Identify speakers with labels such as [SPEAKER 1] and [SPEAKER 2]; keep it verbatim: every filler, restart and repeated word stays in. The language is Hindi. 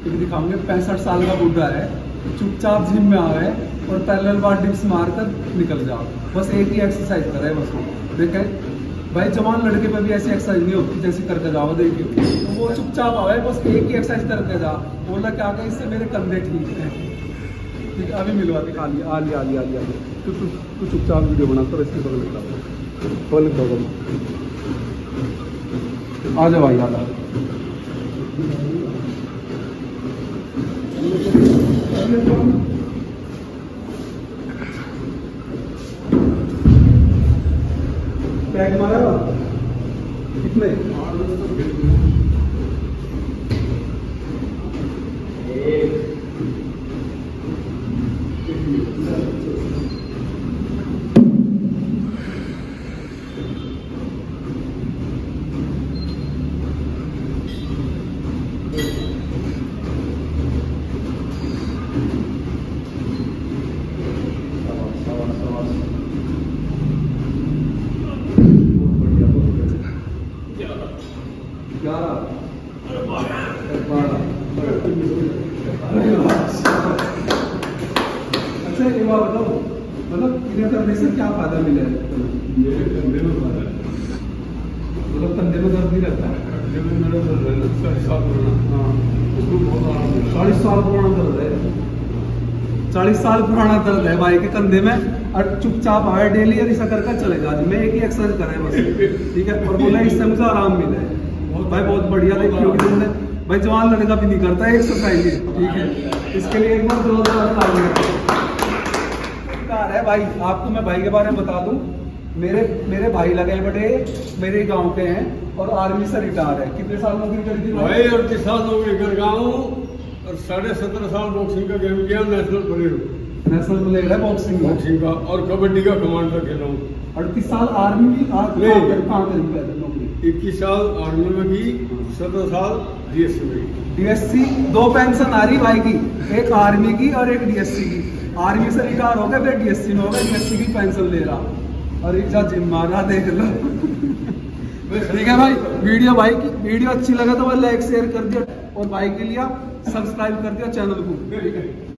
[SPEAKER 1] फिर दिखाऊंगे। पैंसठ साल का बुढ़ा है, चुपचाप जिम में आवे और पैरेलल बार डिप्स मारकर निकल जाओ, बस एक ही एक्सरसाइज करे बस वो। देखें भाई जवान लड़के पे भी ऐसी एक्सरसाइज नहीं होती जैसे करके जाओ, देखिए तो वो चुपचाप आवे, बस एक ही एक्सरसाइज करके जा। बोला क्या क्या इससे मेरे कंधे ठीक है। ठीक है अभी मिलवा दिखा लिया, आ लिया आ लिया आ लिया। तू तू तू चुपचाप वीडियो बना तो इसकी बगल निकाल बगल निकाल आ जाओ भाई, आ जाओ। टैग मारा कितने? अच्छा एक बात बताओ, मतलब इधर करने से क्या फायदा मिला है? कंधे में फायदा है, मतलब कंधे में दर्द नहीं रहता है। कंधे में मेरा दर्द है चालीस साल पुराना। हाँ उसको बहुत आराम है। चालीस साल पुराना दर्द है, चालीस साल पुराना दर्द है भाई के कंधे में, और चुपचाप आया डेली और ऐसा करके चलेगा। मैं एक ही एक्सरसाइज करें बस, ठीक है। और बोला इससे मुझे आराम मिला है भाई, बहुत बढ़िया। देखियो कि तुमने भाई जवान लड़का भी नहीं करता है एक्सरसाइज, ठीक है। इसके लिए एक बार जोरदार है भाई। आपको मैं भाई के बारे में बता दूं, मेरे मेरे भाई लगे बड़े मेरे गांव के हैं और आर्मी से रिटायर है। कितने साल नौकरी करी थी भाई?
[SPEAKER 2] भाई अड़तीस साल नौकरी कर गया हूँ और साढ़े सत्रह साल बॉक्सिंग का गेम किया, नेशनल प्लेयर
[SPEAKER 1] नेशनल प्लेयर है बॉक्सिंग
[SPEAKER 2] बॉक्सिंग का, और कबड्डी का कमांडर खेला हूँ।
[SPEAKER 1] अड़तीस साल आर्मी की नौकरी,
[SPEAKER 2] इक्कीस साल आर्मी में की, सत्रह साल डीएससी में।
[SPEAKER 1] डीएससी दो पेंशन आ रही भाई की, एक आर्मी की और एक डीएससी की। आर्मी से रिटायर हो गया, फिर डीएससी में हो गया, डीएससी की पेंशन ले रहा और एक साथ जिम मार रहा, देख लो। ठीक है भाई, वीडियो भाई की वीडियो अच्छी लगा तो भाई लाइक शेयर कर दिया और भाई के लिए सब्सक्राइब कर दिया चैनल को, ठीक है।